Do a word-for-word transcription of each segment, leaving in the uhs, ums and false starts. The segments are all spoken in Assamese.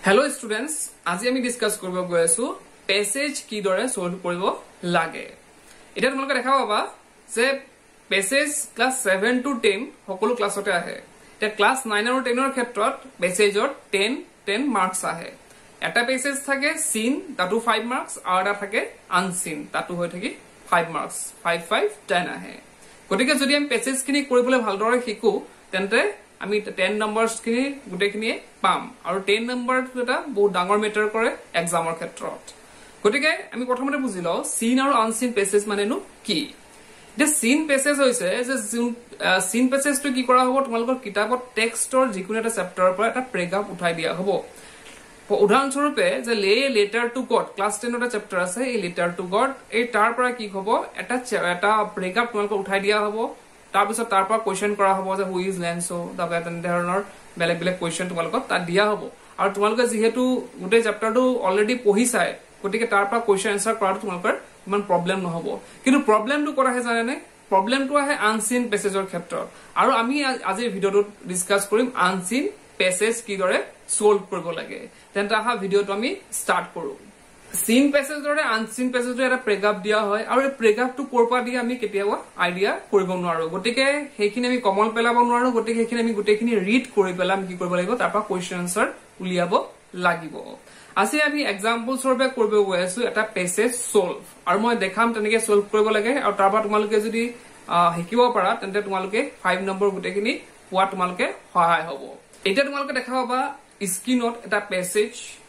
Hello students, আজি আমি ডিসকাস কৰিব গৈ আছো প্যাসেজ কি দৰে সলভ কৰিব লাগে। এটা তোমালোকে দেখা পাবা যে passage class seven to ten সকলো ক্লাসতে আহে। এটা ক্লাস nine আৰু ten ৰ ক্ষেত্ৰত প্যাসেজৰ ten ten মার্কস আহে। এটা প্যাসেজ থাকে সিন তাতো five মার্কস আৰু এটা থাকে আনসিন তাতো হৈ থাকি five marks five five ten আহে। গতিকে যদি আমি প্যাসেজ খিনি কৰিবলৈ ভালদৰে শিকো তেন্তে আমি ten নম্বৰস খিনি গুটেখিনি পাম আৰু ten নম্বৰ এটা বহুত ডাঙৰ মেটাৰ কৰে এক্সামৰ ক্ষেত্ৰত। গতিকে আমি প্ৰথমতে বুজিলো সিন আৰু আনসিন প্যাসেজ মানেনো কি। The scene passage হৈছে যে scene passage to কি কৰা হ'ব তোমালোকৰ কিতাপত টেক্সটৰ যিকোনো এটা চেপ্টাৰৰ পৰা এটা প্ৰেগাপ উঠাই দিয়া হ'ব। উদাহৰণ স্বৰূপে যে লে letter to God class ten ৰ চেপ্টাৰ আছে এই লেটাৰ টু গড এই তাৰ পৰা কি হ'ব এটা এটা প্ৰেগাপ তোমালোকৰ উঠাই দিয়া হ'ব। তাৰ পিছত তাৰ পৰা কোৱেশ্চন কৰা হ'ব যে হু ইজ লেন্সো দা বেটেন ধৰণৰ বেলেগ বেলেগ কোৱেশ্চন তোমালোকক তাত দিয়া হ'ব। আৰু তোমালোকে যেহেতু গোটেই চেপ্টাৰটো অলৰেডি পঢ়িছাই গতিকে তাৰ পৰা কোৱেশ্চন আনসাৰ কৰাটো তোমালোকৰ ইমান প্ৰবলেম নহব। কিন্তু প্ৰবলেমটো কৰা হে জানে নে প্ৰবলেমটো আহে আনসিন প্যাসেজৰ ক্ষেত্ৰত আৰু আমি আজিৰ ভিডিওটোত ডিসকাস কৰিম আনসিন প্যাসেজ কি দৰে সলভ কৰিব লাগে। তেন্তে আহা ভিডিওটো আমি স্টাৰ্ট কৰো। সিন প্যাসেজ দৰে আনসিন প্যাসেজৰ এটা প্ৰেগাপ দিয়া হয় আৰু এই প্ৰেগাপটো কৰপা দি আমি কেতিয়াবা আইডিয়া কৰিব নোৱাৰো। গতিকে হেখিনি আমি কমন পেলাব নোৱাৰো। গতিকে হেখিনি আমি গুটেখিনি ৰিড কৰি পেলাম কি কৰিব লাগিব তাৰ পৰা কোৱেশ্চন আনসাৰ উলিয়াব লাগিব। আজি আমি এক্সাম্পল স্বৰূপে কৰিব গৈ আছো এটা প্যাসেজ সলভ আৰু মই দেখাম তেনেকে সলভ কৰিব লাগে আৰু তাৰ পৰা তোমালোকে যদি শিকিব পাৰা তেন্তে তোমালোকে five নম্বৰ গুটেখিনি পোৱা তোমালোকে সহায় হ'ব। এটা তোমালোকে দেখা পাবা স্ক্ৰিনত এটা প্যাসেজ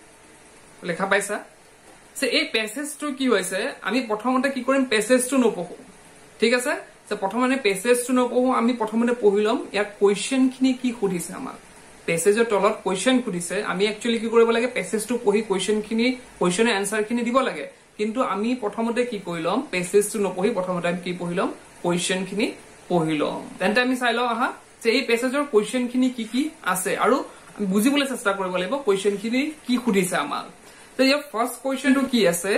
লেখা পাইছা যে এই প্যাসেজটো কি হৈছে আমি প্ৰথমতে কি কৰিম প্যাসেজটো নপঢ়ো। ঠিক আছে যে প্ৰথমতে প্যাসেজটো নপঢ়ো আমি প্ৰথমতে পঢ়িলম ইয়াৰ কোৱেশ্চন খিনি কি সুধিছে আমাক প্যাসেজৰ তলত কোৱেশ্চন সুধিছে আমি একচুয়ালি কি কৰিব লাগে প্যাসেজটো পঢ়ি কোৱেশ্চন খিনি কোৱেশ্চনৰ আনসাৰ খিনি দিব লাগে। কিন্তু আমি প্ৰথমতে কি কৰিলম প্যাসেজটো নপঢ়ি প্ৰথমতে আমি কি পঢ়িলম কোৱেশ্চন খিনি পঢ়িলম। তেন্তে আমি চাই লও আহা যে এই প্যাসেজৰ কোৱেশ্চন খিনি কি কি আছে আৰু আমি বুজিবলৈ চেষ্টা কৰিব লাগিব কোৱেশ্চন খিনি কি সুধিছে আমাক। So your first question to কি আছে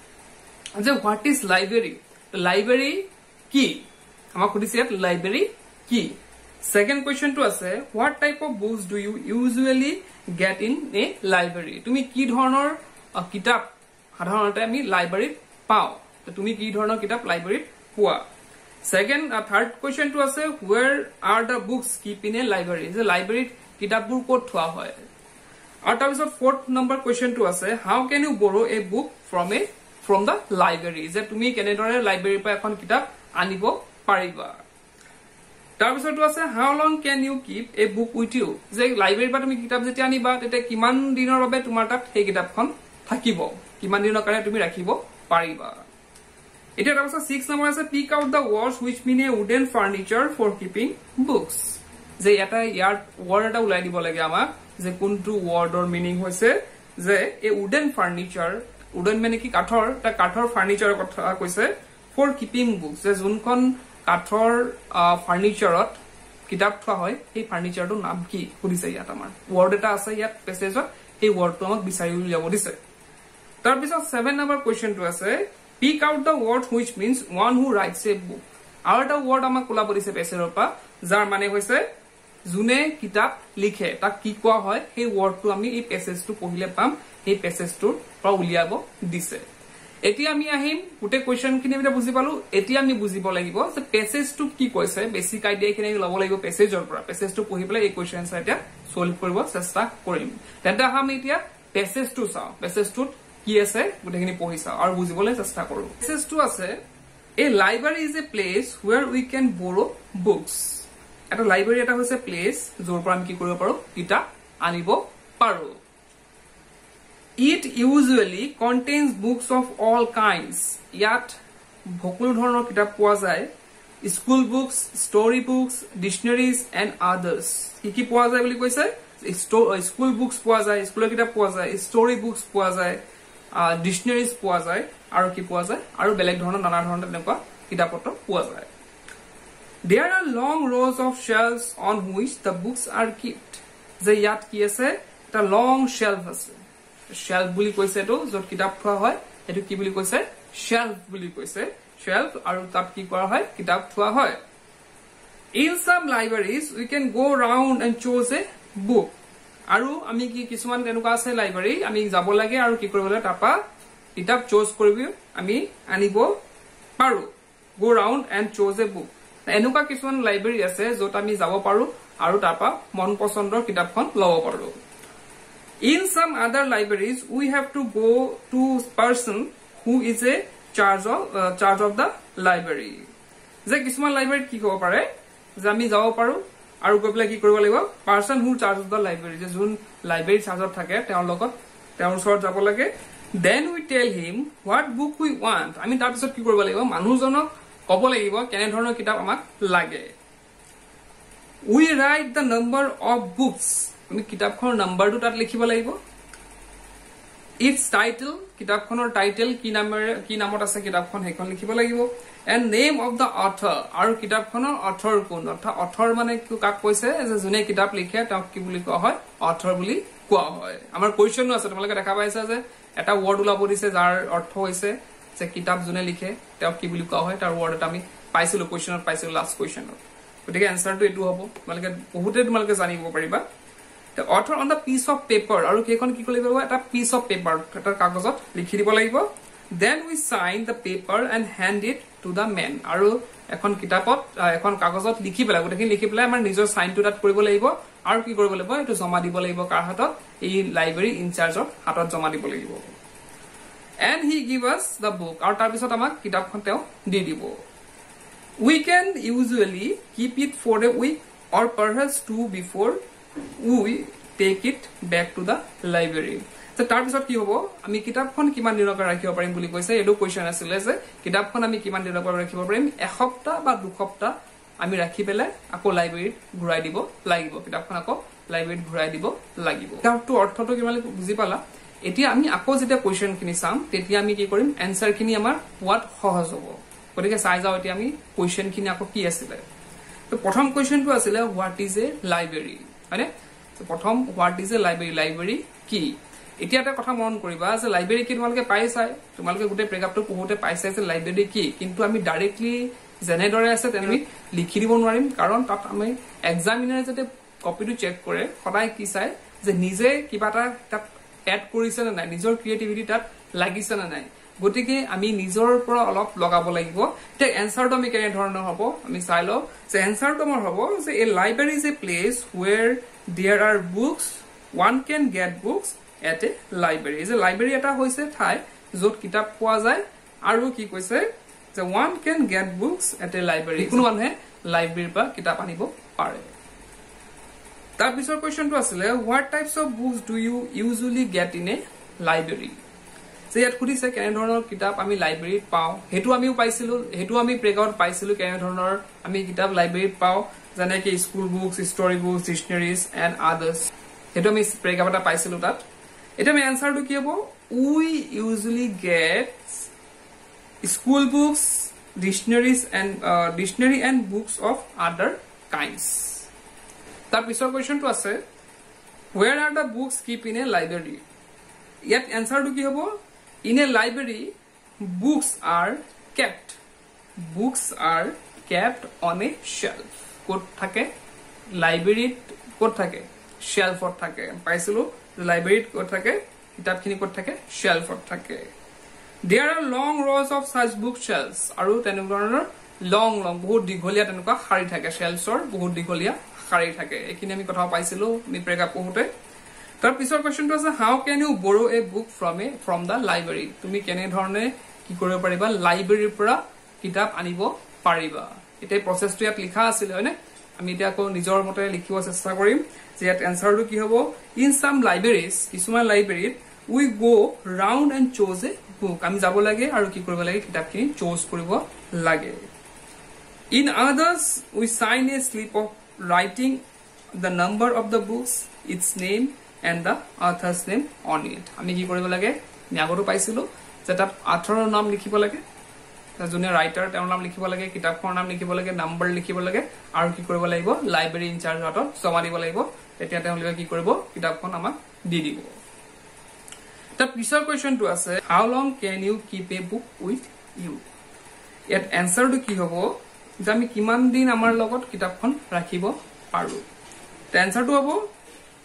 যে what is library library কি আমাক সুধিছে library কি। Second question to আছে what type of books do you usually get in a library তুমি কি ধৰণৰ কিতাপ সাধাৰণতে আমি লাইব্ৰেৰীত পাও তুমি কি ধৰণৰ কিতাপ লাইব্ৰেৰীত পোৱা। Second uh, third question to আছে where are the books keep in a library যে লাইব্ৰেৰীত কিতাপবোৰ ক'ত থোৱা হয়। আৰু তাৰ পিছত fourth number question to আছে how can you borrow a book from a from the library যে তুমি কেনেদৰে লাইব্ৰেৰীৰ পৰা এখন কিতাপ আনিব পাৰিবা। তাৰ পিছত আছে how long can you keep a book with you যে লাইব্ৰেৰীৰ পৰা তুমি কিতাপ যেতিয়া আনিবা তেতিয়া কিমান দিনৰ বাবে তোমাৰ তাত সেই কিতাপখন থাকিব কিমান দিনৰ কাৰণে তুমি ৰাখিব পাৰিবা। এটা তাৰ পিছত six number আছে pick out the words which mean a wooden furniture for keeping books যে এটা ইয়াৰ word এটা উলাই দিব লাগে আমাক যে কোনটো ওয়ার্ডৰ মিনিং হৈছে যে এ উডেন ফাৰ্নিচাৰ উডেন মানে কি কাঠৰ এটা কাঠৰ ফাৰ্নিচাৰৰ কথা কৈছে ফৰ কিপিং বুকস যে যোনখন কাঠৰ ফাৰ্নিচাৰত কিতাপ থোৱা হয় এই ফাৰ্নিচাৰটোৰ নাম কি সুধিছে ইয়াত আমাৰ ওয়ার্ড এটা আছে ইয়াত প্যাসেজত এই ওয়ার্ডটো আমাক বিচাৰি উলিয়াব দিছে। তাৰ পিছত seven নম্বৰ কোৱেশ্চনটো আছে pick out the word which means one who writes a book আৰু এটা ওয়ার্ড আমাক ওলাব দিছে প্যাসেজৰ পৰা যাৰ মানে হৈছে যোনে কিতাপ লিখে তাক কি কোৱা হয় সেই ওয়ার্ডটো আমি এই প্যাসেজটো পঢ়িলে পাম এই প্যাসেজটোৰ পৰা উলিয়াব দিছে। এতিয়া আমি আহিম গুটে কোৱেশ্চন খিনি আমি বুজি পালো। এতিয়া আমি বুজিব লাগিব যে প্যাসেজটো কি কৈছে বেসিক আইডিয়া খিনি লব লাগিব প্যাসেজৰ পৰা প্যাসেজটো পঢ়ি পেলাই এই কোৱেশ্চন আনসাৰ এটা সলভ কৰিব চেষ্টা কৰিম। তেন্তে আমি এতিয়া প্যাসেজটো চাও প্যাসেজটোত কি আছে গুটেখিনি পঢ়ি চাও আৰু বুজিবলৈ চেষ্টা কৰো। প্যাসেজটো আছে a library is a place where we can borrow books এটা লাইব্ৰেৰী এটা হৈছে প্লেস যৰ পৰা আমি কি কৰিব পাৰো কিতাপ আনিব পাৰো। It usually contains books of all kinds ইয়াত সকলো ধৰণৰ কিতাপ পোৱা যায় school books story books dictionaries and others কি কি পোৱা যায় বুলি কৈছে স্কুল বুকস পোৱা যায় স্কুলৰ কিতাপ পোৱা যায় ষ্টৰী বুকস পোৱা যায় ডিকচনাৰীজ পোৱা যায় আৰু কি পোৱা যায় আৰু বেলেগ ধৰণৰ নানা ধৰণৰ তেনেকুৱা কিতাপপত্ৰ পোৱা যায়। There are long rows of shelves on which the books are kept যে ইয়াত কি আছে এটা লং shelf আছে shelf বুলি কৈছে তো যত কিতাপ থোৱা হয় এটো কি বুলি কৈছে shelf বুলি কৈছে shelf আৰু তাত কি কৰা হয় কিতাপ থোৱা হয়। In some libraries we can go around and choose a book আৰু আমি কি কিছুমান তেনেকুৱা আছে লাইব্ৰেৰী আমি যাব লাগে আৰু কি কৰিব লাগে তাপা কিতাপ চুজ কৰিবি আমি আনিব পাৰো go round and choose a book এনেকুৱা কিছুমান লাইব্ৰেৰী আছে যত আমি যাব পাৰো আৰু তাপা মন পছন্দৰ কিতাপখন লব পাৰো in some other libraries we have to go to person who is a charge of uh, charge of the library যে কিছুমান লাইব্ৰেৰীত কি হ'ব পাৰে যে আমি যাব পাৰো আৰু গৈ কি কৰিব লাগিব person who charge of the library যে যোন লাইব্ৰেৰী চাৰ্জত থাকে তেওঁৰ লগত তেওঁৰ ওচৰত যাব লাগে then we tell him what book we want আমি তাৰ পিছত কি কৰিব লাগিব মানুহজনক ক'ব লাগিব কেনে ধৰণৰ কিতাপ আমাক লাগে we write the number of books আমি কিতাপখনৰ নাম্বাৰটো তাত লিখিব লাগিব its title কিতাপখনৰ টাইটেল কি নামেৰে কি নামত আছে কিতাপখন হেখন লিখিব লাগিব and name of the author আৰু কিতাপখনৰ অথৰ কোন অথা অথৰ মানে কি কাক কৈছে যে জুনে কিতাপ লিখে তাক কি বুলি কোৱা হয় অথৰ বুলি কোৱা হয় আমাৰ কোৱেশ্চনো আছে তোমালোকে দেখা পাইছা যে এটা ওয়ার্ড উলাব দিছে যাৰ অৰ্থ হৈছে যে কিতাপ জুনে লিখে তাক কি বুলি কোৱা হয় তাৰ ওয়ার্ড এটা আমি পাইছিলো কোৱেশ্চনত পাইছিলো লাষ্ট কোৱেশ্চনত গতিকে আনসাৰটো এটো হ'ব তোমালোকে বহুতে তোমালোকে জানিব পাৰিবা the author on the piece of paper aru kekhon ki kolibo eta piece of paper eta kagozot likhi dibo lagibo then we sign the paper and hand it to the man aru ekhon kitapot ekhon kagozot likhi pela gotekhin likhi pela amar nijor sign to that koribo lagibo aru ki koribo lagibo etu joma dibo lagibo kar hatot ei library in charge of hatot joma dibo lagibo and he give us the book aru tar bisot amak kitapkhon teo di dibo we can usually keep it for a week or perhaps two before we take it back to the library so tar bisot ki hobo ami kitabkhon kiman dinokar rakhibo parim boli koise edo question asile je kitabkhon ami kiman dinokar rakhibo parim ek hopta ba du hopta ami rakhi pele ako library ghurai dibo lagibo kitabkhon ako library ghurai dibo lagibo kitabto ortho to kimale buji pala etia ami ako jeta question kini sam tetia ami ki korim answer kini amar what সহজ hobo গতিকে চাই যাও এটি আমি কোৱেশ্চন খিনি আকৌ কি আছিল তো প্ৰথম কোৱেশ্চনটো আছিল হোৱাট ইজ এ লাইব্ৰেৰী মানে তো প্ৰথম what is a library library কি এতিয়া এটা কথা মন কৰিবা যে লাইব্ৰেৰী কি তোমালোকে পাইছাই তোমালোকে গুটে প্ৰেগাপটো পঢ়োতে পাইছাই যে লাইব্ৰেৰী কি কিন্তু আমি ডাইৰেক্টলি জেনে দৰে আছে তেনে লিখি দিব নোৱাৰিম কাৰণ তাত আমি এক্সামিনাৰে যেতে কপিটো চেক কৰে সদায় কি চাই যে নিজে কিবাটা তাত এড কৰিছে না নাই নিজৰ ক্ৰিয়েটিভিটি তাত লাগিছে না নাই গতিকে আমি নিজৰ পৰা অলপ লগাব লাগিব তে এনসাৰটো আমি কেনে ধৰণৰ হ'ব আমি চাই লও যে এনসাৰটো আমাৰ হ'ব যে a library is a place where there are books one can get books at a library is a library এটা হৈছে ঠাই যত কিতাপ পোৱা যায় আৰু কি কৈছে যে one can get books at a library কোনো মানুহে লাইব্ৰেৰীৰ পৰা কিতাপ আনিব পাৰে তাৰ পিছৰ কোৱেশ্চনটো আছিল what types of books do you usually get in a library যে ইয়াত খুদিছে কেনে ধৰণৰ কিতাপ আমি লাইব্ৰেৰীত পাও হেতু আমিও পাইছিলো হেতু আমি প্ৰেগাউট পাইছিলো কেনে ধৰণৰ আমি কিতাপ লাইব্ৰেৰীত পাও যেনে কি school books story books dictionaries and others হেতু আমি প্ৰেগাউটা পাইছিলো তাত এটা আমি আনসাৰটো কি হ'ব we usually get school books dictionaries and dictionary and books of other kinds তাৰ পিছৰ কোৱেশ্চনটো আছে where are the books kept in a library ইয়াত আনসাৰটো কি হ'ব in a library books are kept books are kept on a shelf কোট থাকে লাইব্ৰেৰীত কোট থাকে শেলফত থাকে পাইছিলো লাইব্ৰেৰীত কোট থাকে কিতাপখিনি কোট থাকে শেলফত থাকে there are long rows of such bookshelves আৰু তেনেধৰণৰ লং লং বহুত দীঘলীয়া তেনেকুৱা শাৰী থাকে শেলফৰ বহুত দীঘলীয়া শাৰী থাকে এখিনি আমি কথা পাইছিলো নি প্ৰেগা পঢ়োতে তাৰ পিছৰ কোৱেশ্চনটো আছে how can you borrow a book from a from the library তুমি কেনে ধৰণে কি কৰিব পাৰিবা লাইব্ৰেৰীৰ পৰা কিতাপ আনিব পাৰিবা এটা প্ৰসেসটো ইয়াত লিখা আছিল হয়নে আমি এটা আকৌ নিজৰ মতে লিখিব চেষ্টা কৰিম যে ইয়াত আনসাৰটো কি হ'ব ইন সাম লাইব্ৰেৰীজ কিছুমান লাইব্ৰেৰীত we go round and choose a book আমি যাব লাগে আৰু কি কৰিব লাগে কিতাপখিনি চুজ কৰিব লাগে in others we sign a slip of writing the number of the books its name and the author's name on it আমি কি কৰিব লাগে নিয়াগটো পাইছিলো যে তাত authorৰ নাম লিখিব লাগে জুনে ৰাইটাৰ তেওঁৰ নাম লিখিব লাগে কিতাপখনৰ নাম লিখিব লাগে নম্বৰ লিখিব লাগে আৰু কি কৰিব লাগিব লাইব্ৰেৰী ইনচাৰ্জ হাতত জমা দিব লাগিব তেতিয়া তেওঁলোকে কি কৰিব কিতাপখন আমাক দি দিব তাৰ পিছৰ কোৱেশ্চনটো আছে how long can you keep a book with you ইয়াত আনসাৰটো কি হ'ব যে আমি কিমান দিন আমাৰ লগত কিতাপখন ৰাখিব পাৰো তে আনসাৰটো হ'ব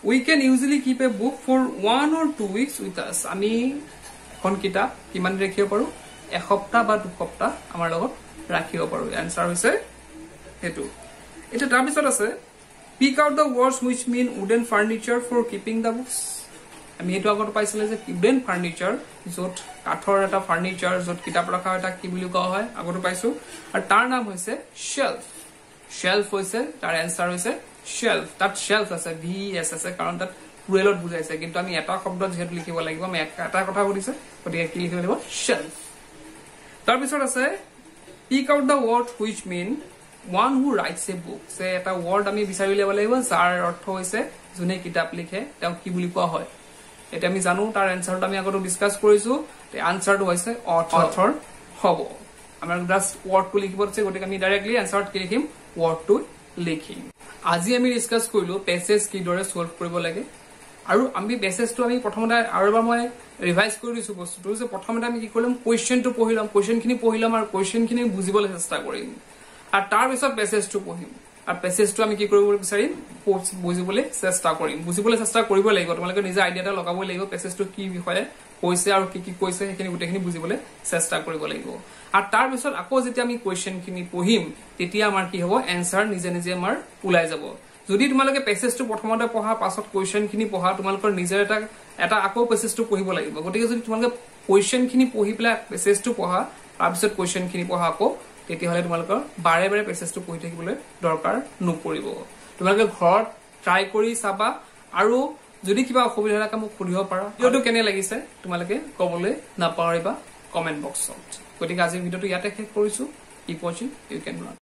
we can usually keep a book for one or two weeks with us. আমি এখন কিতাপ কিমান ৰাখিব পাৰো এসপ্তাহ বা দুসপ্তাহ আমাৰ লগত ৰাখিব পাৰো আনসাৰ হৈছে হেতু এটা তাৰ পিছত আছে pick out the words which mean wooden furniture for keeping the books. আমি এটো আগত পাইছিলে যে wooden furniture যত কাঠৰ এটা ফাৰ্নিচাৰ যত কিতাপ ৰাখা এটা কি বুলি কোৱা হয় আগত পাইছো আৰু তাৰ নাম হৈছে shelf. shelf হৈছে তাৰ আনসাৰ হৈছে shelf. তাত shelf আছে v s আছে কাৰণ তাত প্লুৰেলত বুজাইছে কিন্তু আমি এটা শব্দ যেহেতু লিখিব লাগিব আমি এটা কথা কৈছে গতিকে কি লিখিব লাগিব shelf. তাৰ পিছত আছে pick out the word which mean one who writes a book. সে এটা ওয়ার্ড আমি বিচাৰি লব লাগিব যাৰ অৰ্থ হৈছে জুনে কিতাপ লিখে তেওঁ কি বুলি কোৱা হয় এটা আমি জানো তাৰ আনসাৰটো আমি আগতে ডিসকাস কৰিছো তে আনসাৰটো হৈছে অথৰ হ'ব আমাৰ জাস্ট ওয়ার্ডটো লিখিব আছে গতিকে আমি ডাইৰেক্টলি আনসাৰত কি লিখিম ওয়ার্ডটো লিখিম আজি আমি ডিসকাস কৰিলো পেছেজ কি দৰে সলভ কৰিব লাগে আৰু আমি পেছেজটো আমি প্ৰথমতে আৰু এবাৰ মই ৰিভাইজ কৰি দিছো বস্তুটো যে প্ৰথমতে আমি কি কৰিম কোৱেশ্চনটো পঢ়িলাম কোৱেশ্চনখিনি পঢ়িলাম আৰু কোৱেশ্চনখিনি বুজিবলৈ চেষ্টা কৰিম আর তার পিছত পেছেজটো পঢ়িম আর পেছেজটো আমি কি কৰিব বিচাৰিম বুজিবলৈ চেষ্টা কৰিম বুজিবলৈ চেষ্টা কৰিব লাগিব তোমালোকে নিজে আইডিয়াটা লগাব লাগিব পেছেজটো কি বিষয়ে কৈছে আৰু কি কি কৈছে সেইখিনি গুটেখিনি বুজিবলৈ চেষ্টা কৰিব লাগিব আর তার পিছত আকৌ যেতিয়া আমি কোৱেশ্চনখিনি পঢ়িম তেতিয়া আমাৰ কি হ'ব আনসাৰ নিজে নিজে আমাৰ ওলাই যাব যদি তোমালোকে পেছেজটো প্ৰথমতে পঢ়া পাছত কোৱেশ্চনখিনি পঢ়া তোমালোকৰ নিজৰ এটা এটা আকৌ পেছেজটো পঢ়িব লাগিব গতিকে যদি তোমালোকে কোৱেশ্চনখিনি পঢ়ি পেলাই পেছেজটো পঢ়া তাৰ পিছত কোৱেশ্চনখিনি পঢ়া আকৌ তেতিয়া হলে তোমালোকৰ বাৰে বাৰে পেছেজটো পঢ়ি থাকিবলৈ দৰকাৰ নপৰিব তোমালোকে ঘৰত ট্ৰাই কৰি চাবা আৰু যদি কিবা অসুবিধা থাকে মোক সুধিব পাৰা ভিডিওটো কেনে লাগিছে তোমালোকে কবলৈ নাপাহৰিবা কমেন্ট বক্সত গতিকে আজি ভিডিওটো ইয়াতে শেষ কৰিছো কিপ ৱাচিং ইউ কেন